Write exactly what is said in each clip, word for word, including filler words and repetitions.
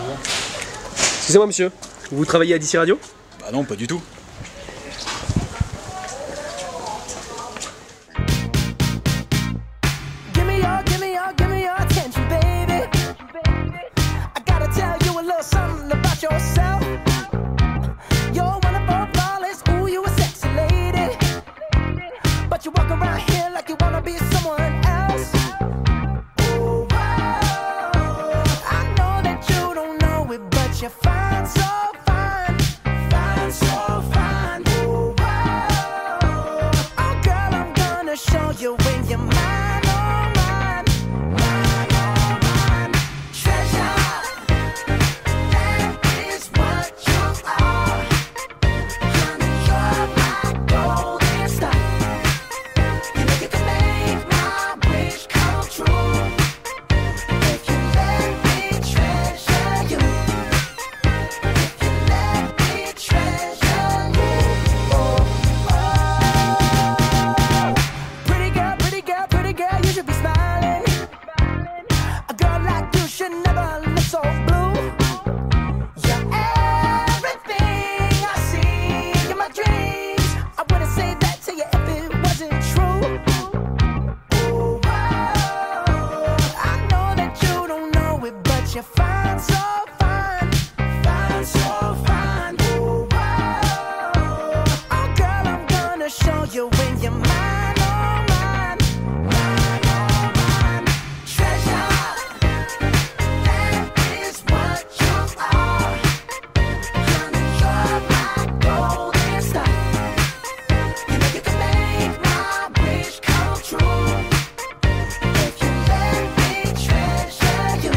bonjour. Excusez-moi monsieur, vous travaillez à D C Radio? Bah non, pas du tout. You're fine, so fine, fine, so fine. Ooh, wow. Oh girl, I'm gonna show you when you're mine, oh mine, mine, oh mine. Treasure, that is what you are. Honey, you're my golden star. You know you can make my wish come true. If you let me treasure you. You're fine, so fine, fine, so fine. Ooh, wow. Oh girl, I'm gonna show you when you're mine, oh mine, mine, oh mine. Treasure, that is what you are. Honey, you're my golden star. You know you can make my wish come true. If you let me treasure you.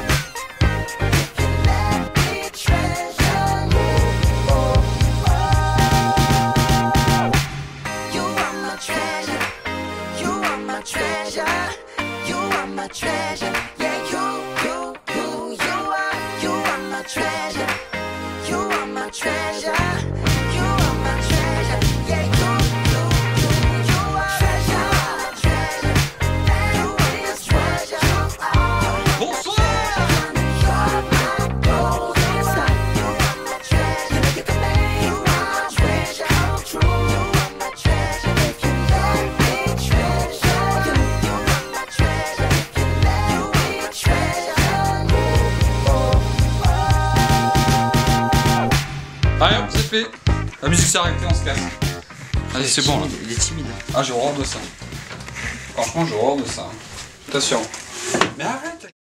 Treasure, you are my treasure. Yeah, you, you, you, you are, you are my treasure. You are my treasure. You are my treasure. Yeah, you, you, you, you are treasure, treasure. You are my treasure. Bonsoir. You're my golden star. You are my treasure. You know you can make my treasure come true. You are my treasure. If you let me treasure. Allez hop, c'est fait. La musique s'est arrêtée, on se casse. Allez, c'est bon là. Il est timide. Ah, j'ai horreur de ça. Franchement, j'ai horreur de ça. Attention. Mais arrête.